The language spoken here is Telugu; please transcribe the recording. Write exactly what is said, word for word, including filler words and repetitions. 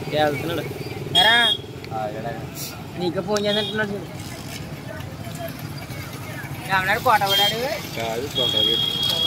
వెళ్తున్నాడు ఎరా నీకు ఫోన్ చేసినట్టున్నాడు ఏమన్నాడు కోట పడాడు కాదు